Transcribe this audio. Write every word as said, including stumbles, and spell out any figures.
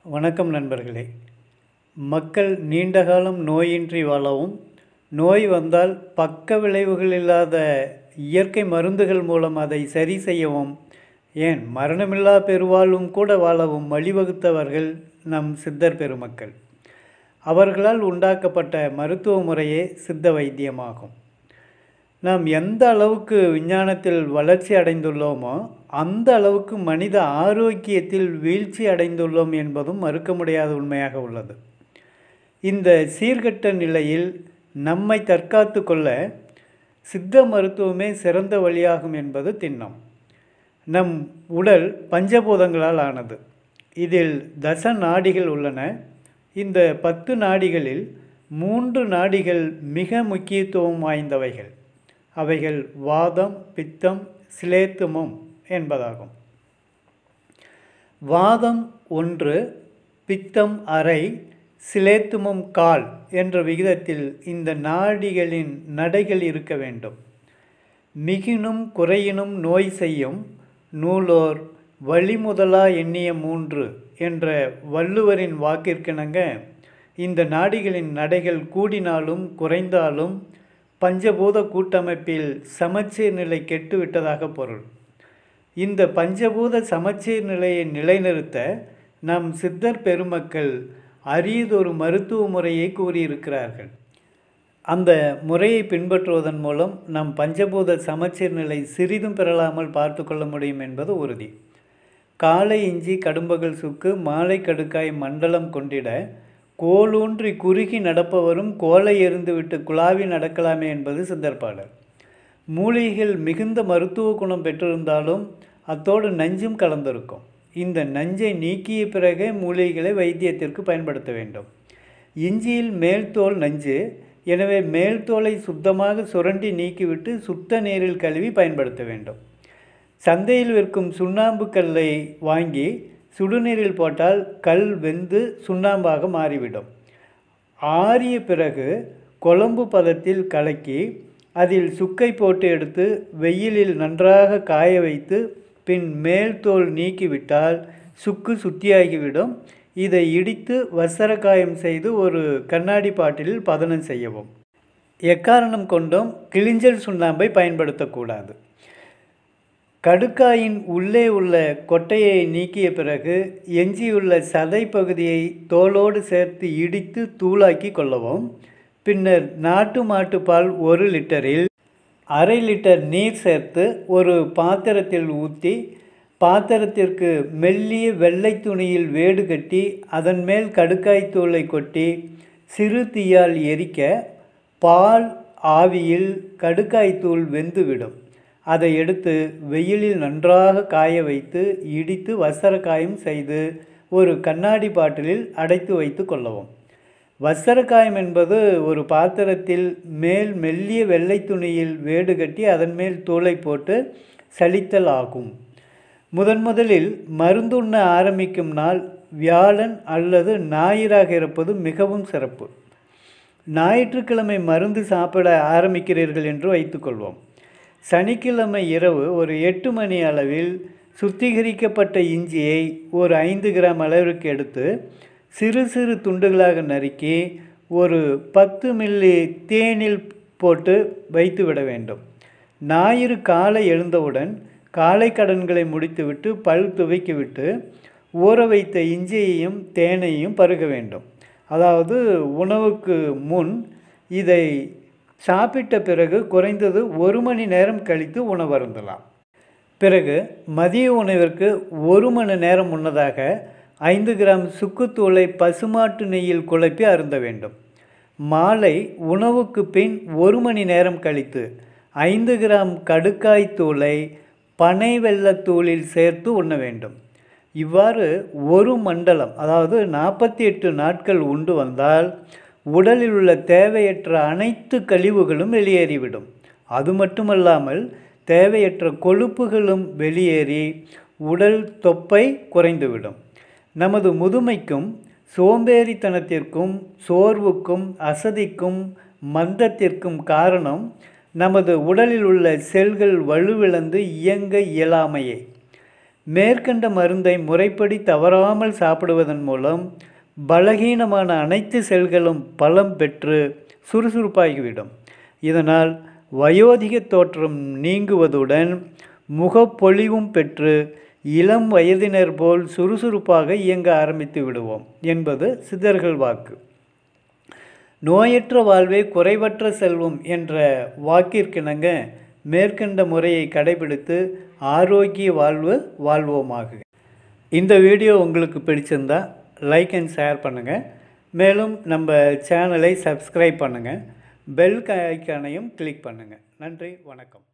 வணக்கம் நண்பர்களே. மக்கள் நீண்ட காலம் நோயின்றி வாழவும், நோய் வந்தால் பக்க விளைவுகள் இல்லாத இயற்கை மருந்துகள் மூலம் அதை சரி செய்யவும், ஏன் மரணமில்லா பெருவாழ்வும் கூட வாழவும் வழிவகுத்தவர்கள் நம் சித்தர் பெருமக்கள். அவர்களால் உண்டாக்கப்பட்ட மருத்துவ முறையே சித்த வைத்தியமாகும். நாம் எந்த அளவுக்கு விஞ்ஞானத்தில் வளர்ச்சி அடைந்துள்ளோமோ அந்த அளவுக்கு மனித ஆரோக்கியத்தில் வீழ்ச்சி அடைந்துள்ளோம் என்பதும் மறுக்க முடியாத உண்மையாக உள்ளது. இந்த சீர்கெட்ட நிலையில் நம்மை தற்காத்து கொள்ள சித்த மருத்துவமே சிறந்த வழியாகும் என்பது திண்ணம். நம் உடல் பஞ்சபூதங்களால் ஆனது. இதில் தச நாடிகள் உள்ளன. இந்த பத்து நாடிகளில் மூன்று நாடிகள் மிக முக்கியத்துவம் வாய்ந்தவைகள். அவைகள் வாதம், பித்தம், சிலேத்துமம் என்பதாகும். வாதம் ஒன்று, பித்தம் அரை, சிலேத்துமம் கால் என்ற விகிதத்தில் இந்த நாடிகளின் நடைகள் இருக்க வேண்டும். மிகினும் குறையினும் நோய் செய்யும் நூலோர் வழிமுதலா எண்ணிய மூன்று என்ற வள்ளுவரின் வாக்கிற்கிணங்க இந்த நாடிகளின் நடைகள் கூடினாலும் குறைந்தாலும் பஞ்சபூத கூட்டமைப்பில் சமச்சீர் நிலை கெட்டுவிட்டதாக பொருள். இந்த பஞ்சபூத சமச்சீர் நிலையை நிலைநிறுத்த நம் சித்தர் பெருமக்கள் அரியதொரு மருத்துவ முறையை கூறியிருக்கிறார்கள். அந்த முறையை பின்பற்றுவதன் மூலம் நம் பஞ்சபூத சமச்சீர் நிலை சிறிதும் பெறலாமல் பார்த்து கொள்ள முடியும் என்பது உறுதி. காலை இஞ்சி கடும்பகல் சுக்கு மாலை கடுக்காய் மண்டலம் கொண்டிட கோலூன்றி குறுகி நடப்பவரும் கோலை எறிந்துவிட்டு குழாவி நடக்கலாமே என்பது சித்தர்பாடல். மூலிகைகள் மிகுந்த மருத்துவ குணம் பெற்றிருந்தாலும் அத்தோடு நஞ்சும் கலந்திருக்கும். இந்த நஞ்சை நீக்கிய பிறகே மூலிகைகளை வைத்தியத்திற்கு பயன்படுத்த வேண்டும். இஞ்சியில் மேல்தோல் நஞ்சு, எனவே மேல்தோலை சுத்தமாக சுரண்டி நீக்கிவிட்டு சுத்த நீரில் கழுவி பயன்படுத்த வேண்டும். சந்தையில் விற்கும் சுண்ணாம்பு கல்லை வாங்கி சுடுநீரில் போட்டால் கல் வெந்து சுண்ணாம்பாக மாறிவிடும். ஆறிய பிறகு குழம்பு பதத்தில் கலக்கி அதில் சுக்கை போட்டு எடுத்து வெயிலில் நன்றாக காய வைத்து பின் மேல் தோல் நீக்கிவிட்டால் சுக்கு சுத்தியாகிவிடும். இதை இடித்து வசர காயம் செய்து ஒரு கண்ணாடி பாட்டிலில் பதனம் செய்யவும். எக்காரணம் கொண்டும் கிளிஞ்சல் சுண்ணாம்பை பயன்படுத்தக்கூடாது. கடுக்காயின் உள்ளே உள்ள கொட்டையை நீக்கிய பிறகு எஞ்சியுள்ள சதை பகுதியை தோலோடு சேர்த்து இடித்து தூளாக்கி கொள்ளவும். பின்னர் நாட்டு மாட்டுப்பால் ஒரு லிட்டரில் அரை லிட்டர் நீர் சேர்த்து ஒரு பாத்திரத்தில் ஊற்றி பாத்திரத்திற்கு மெல்லிய வெள்ளை துணியில் வேடு கட்டி அதன் மேல் கடுக்காய் தூளை கொட்டி சிறு தீயால் எரிக்க பால் ஆவியில் கடுக்காய் தூள் வெந்துவிடும். அதை எடுத்து வெயிலில் நன்றாக காய வைத்து இடித்து வசர காயம் செய்து ஒரு கண்ணாடி பாட்டிலில் அடைத்து வைத்து கொள்ளவும். வசர காயம் என்பது ஒரு பாத்திரத்தில் மேல் மெல்லிய வெள்ளை துணியில் வேடு கட்டி அதன் மேல் தூளை போட்டு சலித்தல் ஆகும். முதன் முதலில் மருந்துண்ண ஆரம்பிக்கும் நாள் வியாழன் அல்லது ஞாயிறாக இருப்பது மிகவும் சிறப்பு. ஞாயிற்றுக்கிழமை மருந்து சாப்பிட ஆரம்பிக்கிறீர்கள் என்று வைத்துக்கொள்வோம். சனிக்கிழமை இரவு ஒரு எட்டு மணி அளவில் சுத்திகரிக்கப்பட்ட இஞ்சியை ஒரு ஐந்து கிராம் அளவிற்கு எடுத்து சிறு சிறு துண்டுகளாக நறுக்கி ஒரு பத்து மில்லி தேனில் போட்டு வைத்து விட வேண்டும். ஞாயிறு காலை எழுந்தவுடன் காலை கடன்களை முடித்துவிட்டு பல் துவைக்கிவிட்டு ஊற வைத்த இஞ்சியையும் தேனையும் பருக வேண்டும். அதாவது உணவுக்கு முன் இதை சாப்பிட்ட பிறகு குறைந்தது ஒரு மணி நேரம் கழித்து உணவருந்தலாம். பிறகு மதிய உணவிற்கு ஒரு மணி நேரம் முன்னதாக ஐந்து கிராம் சுக்குத்தூளை பசுமாட்டு நெய்யில் குழப்பி அருந்த வேண்டும். மாலை உணவுக்கு பின் ஒரு மணி நேரம் கழித்து ஐந்து கிராம் கடுக்காய் தூளை பனை வெள்ளத்தூளில் சேர்த்து உண்ண வேண்டும். இவ்வாறு ஒரு மண்டலம், அதாவது நாற்பத்தி எட்டு நாட்கள் உண்டு வந்தால் உடலில் உள்ள தேவையற்ற அனைத்து கழிவுகளும் வெளியேறிவிடும். அது மட்டுமல்லாமல் தேவையற்ற கொழுப்புகளும் வெளியேறி உடல் தொப்பை குறைந்துவிடும். நமது முதுமைக்கும் சோம்பேறித்தனத்திற்கும் சோர்வுக்கும் அசதிக்கும் மந்தத்திற்கும் காரணம் நமது உடலில் உள்ள செல்கள் வலுவிழந்து இயங்க இயலாமையே. மேற்கண்ட மருந்தை முறைப்படி தவறாமல் சாப்பிடுவதன் மூலம் பலகீனமான அனைத்து செல்களும் பலம் பெற்று சுறுசுறுப்பாகிவிடும். இதனால் வயோதிக தோற்றம் நீங்குவதுடன் முகப்பொலிவும் பெற்று இளம் வயதினர் போல் சுறுசுறுப்பாக இயங்க ஆரம்பித்து விடுவோம் என்பது சித்தர்கள் வாக்கு. நோயற்ற வாழ்வே குறைவற்ற செல்வம் என்ற வாக்கிற்கிணங்க மேற்கண்ட முறையை கடைபிடித்து ஆரோக்கிய வாழ்வு வாழ்வோமாக. இந்த வீடியோ உங்களுக்கு பிடிச்சிருந்தா லைக் அண்ட் ஷேர் பண்ணுங்கள். மேலும் நம்ம சேனலை சப்ஸ்கிரைப் பண்ணுங்கள். பெல் ஐக்கானையும் கிளிக் பண்ணுங்கள். நன்றி, வணக்கம்.